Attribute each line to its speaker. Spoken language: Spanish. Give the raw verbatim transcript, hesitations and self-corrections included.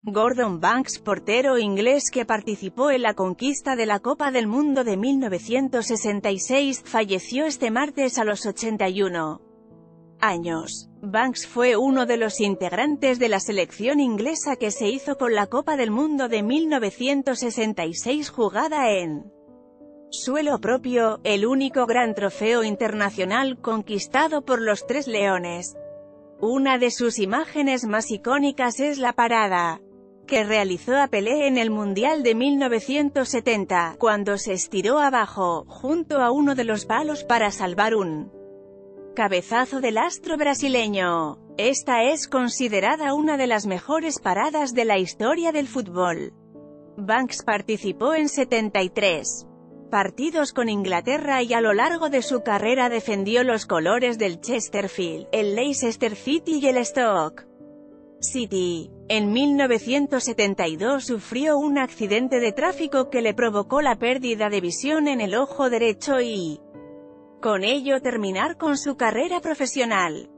Speaker 1: Gordon Banks, portero inglés que participó en la conquista de la Copa del Mundo de mil novecientos sesenta y seis, falleció este martes a los ochenta y uno años. Banks fue uno de los integrantes de la selección inglesa que se hizo con la Copa del Mundo de mil novecientos sesenta y seis jugada en suelo propio, el único gran trofeo internacional conquistado por los Tres Leones. Una de sus imágenes más icónicas es la parada que realizó a Pelé en el Mundial de mil novecientos setenta, cuando se estiró abajo, junto a uno de los palos para salvar un cabezazo del astro brasileño. Esta es considerada una de las mejores paradas de la historia del fútbol. Banks participó en setenta y tres partidos con Inglaterra y a lo largo de su carrera defendió los colores del Chesterfield, el Leicester City y el Stoke City. En mil novecientos setenta y dos sufrió un accidente de tráfico que le provocó la pérdida de visión en el ojo derecho y, con ello, terminar con su carrera profesional.